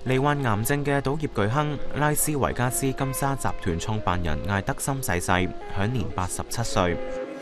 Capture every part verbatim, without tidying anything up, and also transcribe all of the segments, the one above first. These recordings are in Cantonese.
罹患癌症嘅賭業巨亨拉斯維加斯金沙集團創辦人艾德森逝世，享年八十七歲。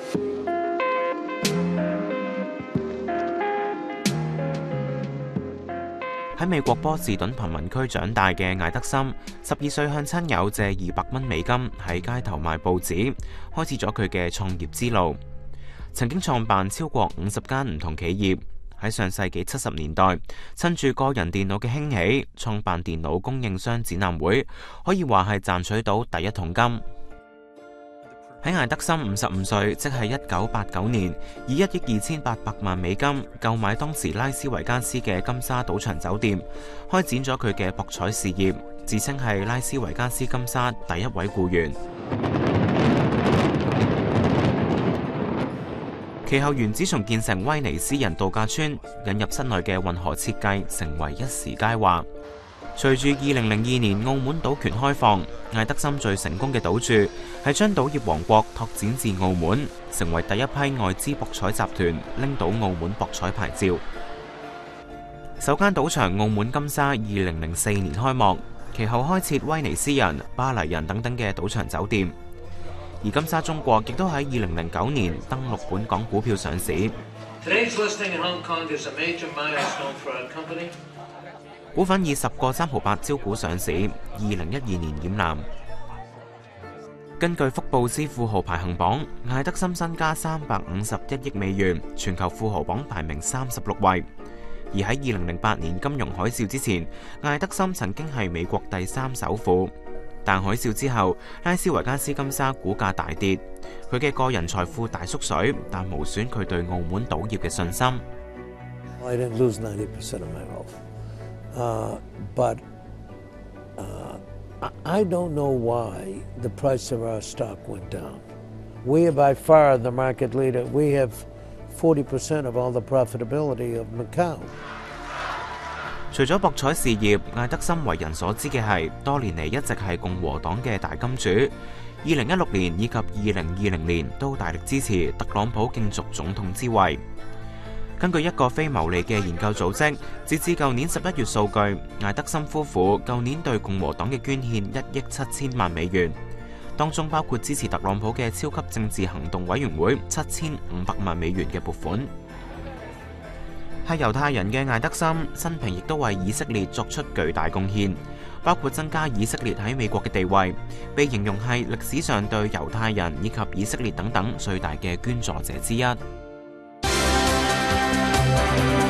喺美國波士頓貧民區長大嘅艾德森，十二歲向親友借二百蚊美金喺街頭賣報紙，開始咗佢嘅創業之路。曾經創辦超過五十間唔同企業。喺上世紀七十年代，趁住個人電腦嘅興起，創辦電腦供應商展覽會，可以話係賺取到第一桶金。喺艾德森五十五歲，即係一九八九年，以一億二千八百萬美金購買當時拉斯維加斯嘅金沙賭場酒店，開展咗佢嘅博彩事業，自稱係拉斯維加斯金沙第一位僱員。其後原址重建成威尼斯人度假村，引入室內嘅混合設計，成為一時佳話。隨住二零零二年澳門賭權開放，艾德森最成功嘅賭注係將賭業王國拓展至澳門，成為第一批外資博彩集團拎到澳門博彩牌照。首間賭場澳門金沙二零零四年開幕，其後開設威尼斯人、巴黎人等等嘅賭場酒店。而金沙中國亦都喺二零零九年登陸本港股票上市。股份以十個三毫八招股上市，二零一二年染藍。根據福布斯富豪排行榜，艾德森身家三百五十一億美元，全球富豪榜排名三十六位。而喺二零零八年金融海嘯之前，艾德森曾經係美國第三首富。但海嘯之後，拉斯維加斯金沙股價大跌，佢嘅個人財富大縮水，但無損佢對澳門賭業嘅信心。 I didn't lose ninety percent of my wealth, uh, but uh, I don't know why the price of our stock went down. We are by far the market leader. We have forty percent of all the profitability of Macau. 除咗博彩事業，艾德森為人所知嘅係多年嚟一直係共和黨嘅大金主。二零一六年以及二零二零年都大力支持特朗普競逐總統之位。根據一個非牟利嘅研究組織，截至舊年十一月數據，艾德森夫婦舊年對共和黨嘅捐獻一億七千萬美元，當中包括支持特朗普嘅超級政治行動委員會七千五百萬美元嘅撥款。係猶太人嘅艾德森，生平亦都為以色列作出巨大貢獻，包括增加以色列喺美國嘅地位，被形容係歷史上對猶太人以及以色列等等最大嘅捐助者之一。